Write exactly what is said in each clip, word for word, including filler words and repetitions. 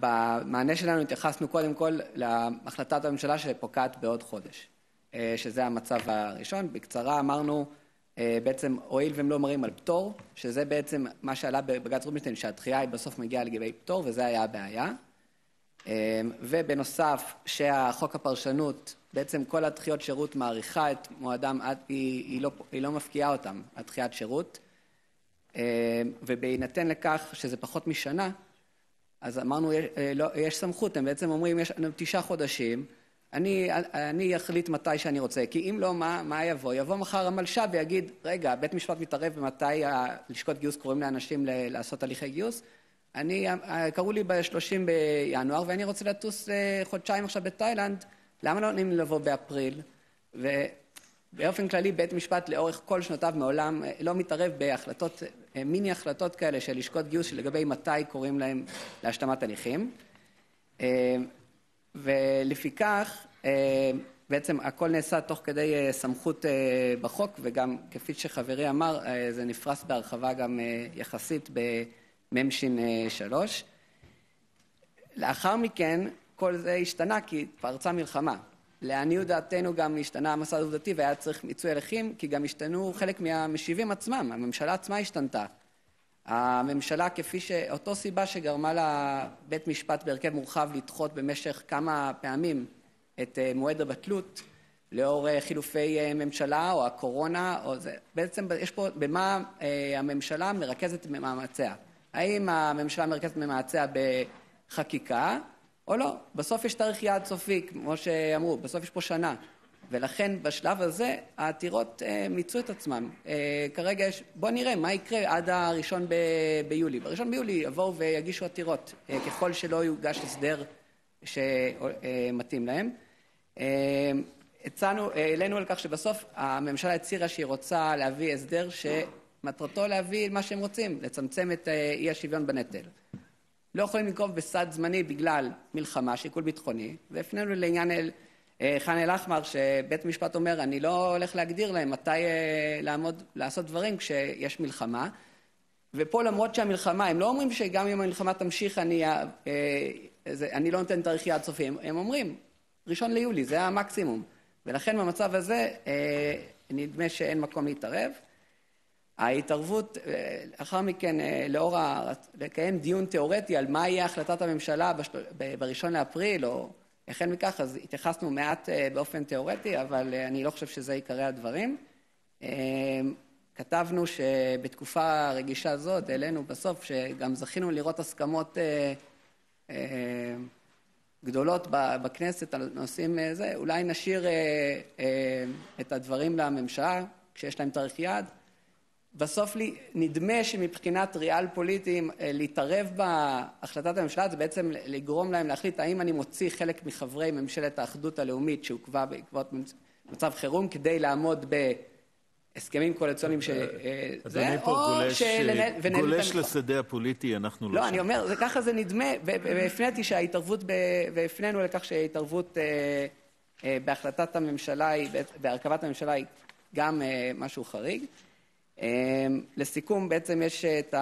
במענה שלנו התייחסנו קודם כל להחלטת הממשלה שפוקעת בעוד חודש, שזה המצב הראשון. בקצרה אמרנו, בעצם הואיל והם לא מראים על פטור, שזה בעצם מה שעלה בבג"ץ רובינשטיין, שהדחייה היא בסוף מגיעה לגבי פטור, וזה היה הבעיה. ובנוסף, שהחוק הפרשנות, בעצם כל הדחיות שירות מעריכה את מועדם, היא, היא, לא, היא לא מפקיעה אותם, הדחיית שירות, ובהינתן לכך שזה פחות משנה, אז אמרנו, לא, יש סמכות, הם בעצם אומרים, יש תשעה חודשים, אני, אני אחליט מתי שאני רוצה, כי אם לא, מה, מה יבוא? יבוא מחר המלש"ב ויגיד, רגע, בית משפט מתערב במתי לשכות גיוס קוראים לאנשים לעשות הליכי גיוס, אני, קראו לי ב-שלושים בינואר, ואני רוצה לטוס חודשיים עכשיו בתאילנד, למה לא נותנים לבוא באפריל? ובאופן כללי, בית משפט לאורך כל שנותיו מעולם לא מתערב בהחלטות, מיני החלטות כאלה של לשכות גיוס, לגבי מתי קוראים להם להשלמת הליכים. ולפיכך, בעצם הכל נעשה תוך כדי סמכות בחוק, וגם כפי שחברי אמר, זה נפרס בהרחבה גם יחסית בממשין שלוש. לאחר מכן, כל זה השתנה כי פרצה מלחמה. לעניות דעתנו גם השתנה המסד העובדתי והיה צריך מיצוי הליכים, כי גם השתנו חלק מהמשיבים עצמם, הממשלה עצמה השתנתה. הממשלה כפי שאותו סיבה שגרמה לבית משפט בהרכב מורחב לדחות במשך כמה פעמים את מועד הבטלות, לאור חילופי ממשלה או הקורונה, או זה, בעצם יש פה במה הממשלה מרכזת במאמציה. האם הממשלה מרכזת במאמציה בחקיקה או לא? בסוף יש תאריך יעד סופי, כמו שאמרו, בסוף יש פה שנה. ולכן בשלב הזה העתירות מיצו את עצמם. כרגע יש, בוא נראה מה יקרה עד הראשון ביולי. בראשון ביולי יבואו ויגישו עתירות, ככל שלא יוגש הסדר שמתאים להם. הצענו, העלינו על כך שבסוף הממשלה הצהירה שהיא רוצה להביא הסדר שמטרתו להביא מה שהם רוצים, לצמצם את אי השוויון בנטל. לא יכולים לנקוב בסד זמני בגלל מלחמה, שיקול ביטחוני, והפנינו לעניין ח'אן אל-אחמר, שבית המשפט אומר, אני לא הולך להגדיר להם מתי לעמוד, לעשות דברים כשיש מלחמה, ופה למרות שהמלחמה, הם לא אומרים שגם אם המלחמה תמשיך, אני, אני לא נותן תאריך יעד סופי, הם אומרים, ראשון ליולי, זה המקסימום, ולכן במצב הזה נדמה שאין מקום להתערב. ההתערבות, לאחר מכן, לאור לקיים דיון תיאורטי על מה יהיה החלטת הממשלה בראשון לאפריל, או החל מכך, אז התייחסנו מעט באופן תיאורטי, אבל אני לא חושב שזה עיקרי הדברים. כתבנו שבתקופה רגישה זאת, העלינו בסוף, שגם זכינו לראות הסכמות גדולות בכנסת על נושאים זה, אולי נשאיר את הדברים לממשלה, כשיש להם תאריך יעד. בסוף לי, נדמה שמבחינת ריאל פוליטיים להתערב בהחלטת הממשלה, זה בעצם לגרום להם להחליט האם אני מוציא חלק מחברי ממשלת האחדות הלאומית שהוקבע בעקבות מצב חירום כדי לעמוד בהסכמים קואליציוניים שזה, אדוני פה גולש לשדה הפוליטי, אנחנו לא שם. לא, אני אומר, ככה זה נדמה, והפניתי שההתערבות, והפנינו לכך שההתערבות בהחלטת הממשלה, בהרכבת הממשלה היא גם משהו חריג. לסיכום, בעצם יש את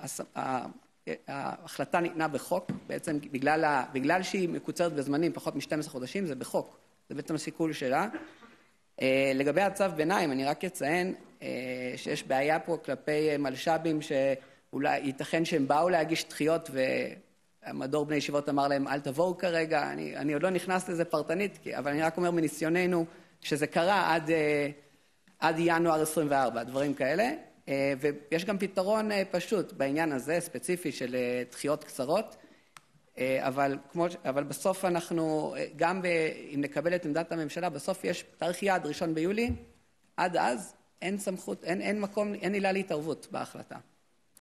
ההחלטה ניתנה בחוק, בעצם בגלל, בגלל שהיא מקוצרת בזמנים פחות מ-שנים עשר חודשים, זה בחוק, זה בעצם הסיכול שלה. לגבי הצו ביניים, אני רק אציין שיש בעיה פה כלפי מלש"בים שאולי ייתכן שהם באו להגיש דחיות והמדור בני ישיבות אמר להם אל תבואו כרגע, אני, אני עוד לא נכנס לזה פרטנית, אבל אני רק אומר מניסיוננו שזה קרה עד עד ינואר עשרים וארבע, דברים כאלה, ויש גם פתרון פשוט בעניין הזה, ספציפי של דחיות קצרות, אבל, כמו, אבל בסוף אנחנו, גם ב, אם נקבל את עמדת הממשלה, בסוף יש תאריך יעד ראשון ביולי, עד אז אין סמכות, אין, אין מקום, אין עילה להתערבות בהחלטה.